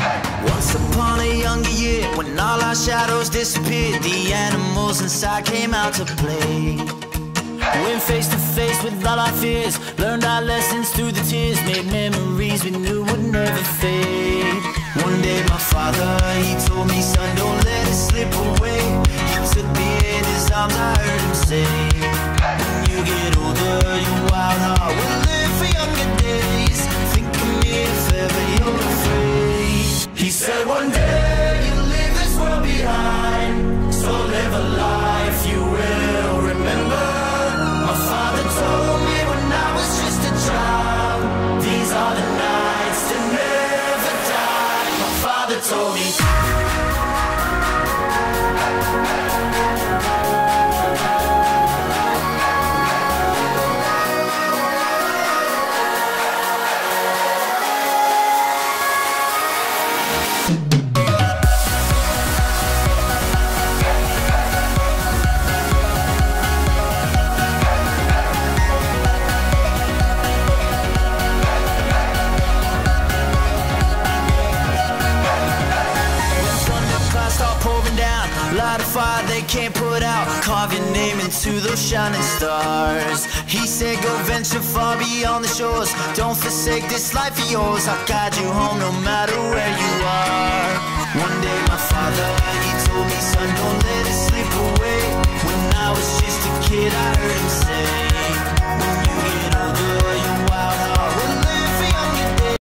Once upon a younger year, when all our shadows disappeared, the animals inside came out to play. Went face to face with all our fears, learned our lessons through the tears, made memories we knew would never fade. One day my father, he told me, son, don't let it slip away. He took me in his arms, I heard him say, when you get older, your wild heart will live for younger days. Think of me if ever you're afraid. He said one day you'll leave this world behind, so live a life you will remember. My father told me when I was just a child, these are the nights that never die. My father told me. Light a fire they can't put out, carve your name into those shining stars. He said go venture far beyond the shores, don't forsake this life of yours. I'll guide you home no matter where you are.